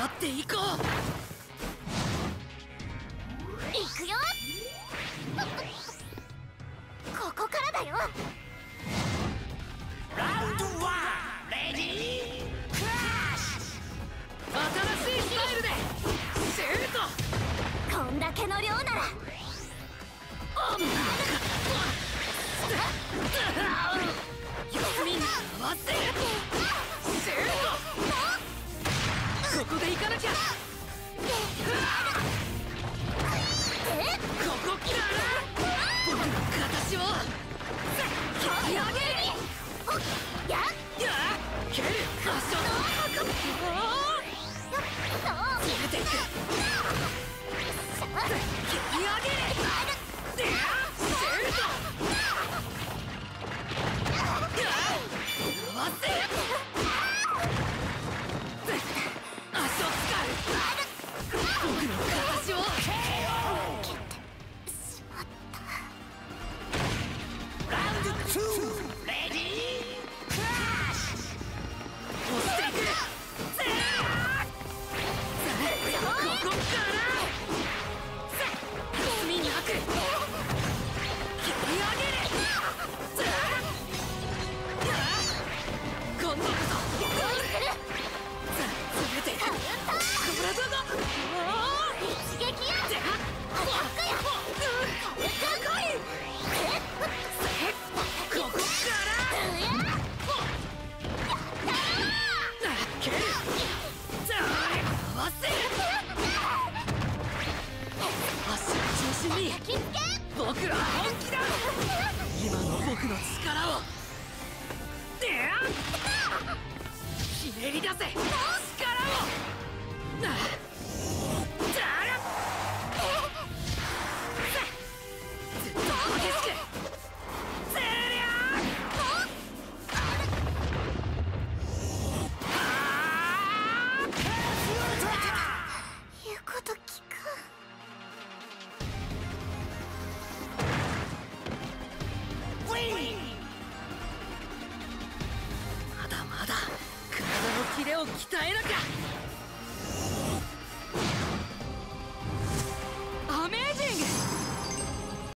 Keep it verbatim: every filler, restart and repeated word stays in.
張っていこう。 行くよ。ここからだよ。 ラウンドワンレディークラッシュ。 新しいスタイルでシュート。 こんだけの量なら休みに合わせシュート。ここで行かなきゃ。ここから僕の形を切り上げる。 やっやっ蹴る足を連れていく。切り上げる。シュート。合わせる。足を使う。僕の形をラウンドツーレディークラッシュ。 押していく。ここから休みなく切り上げる。今度こそ連れていく。体が一撃や。 高い。ここから蹴る。合わせる。足を中心に僕は本気だ。今の僕の力をひねり出せ。力をずっと激しく言うこと聞く。 まだまだ体のキレを鍛えなきゃ。